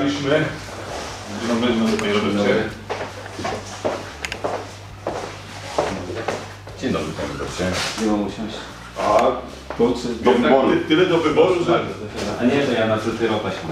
Czekaliśmy. Dzień dobry, panie Robercie. Dzień dobry, panie Robercie. Nie mam usiąść. A, To do wyboru. Tyle do wyboru, że... A nie, że ja na dopiero paśmę.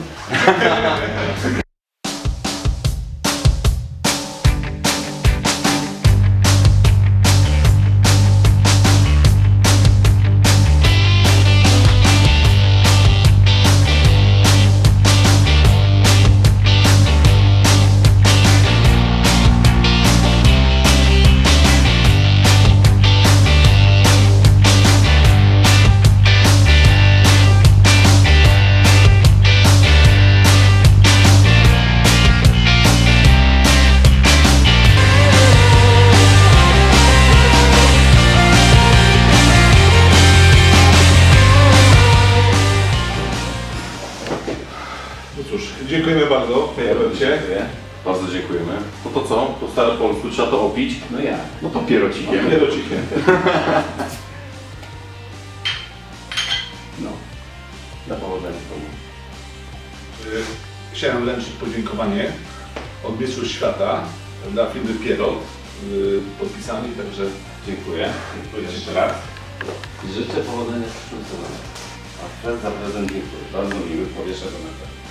No cóż, dziękujemy bardzo, panie Robercie. Bardzo dziękujemy. No to co? Po staropolsku trzeba to opić? No ja. No to pierocikiem. Pierocikiem. No. Na powodzenia komu. Chciałem wręczyć podziękowanie od Mistrzów Świata dla firmy Pierot, podpisani, także Dziękuję. dziękuję jeszcze raz. Życzę powodzenia w przyszłym sezonie. A za prezent dziękuję. Bardzo miły, powieszę do metra.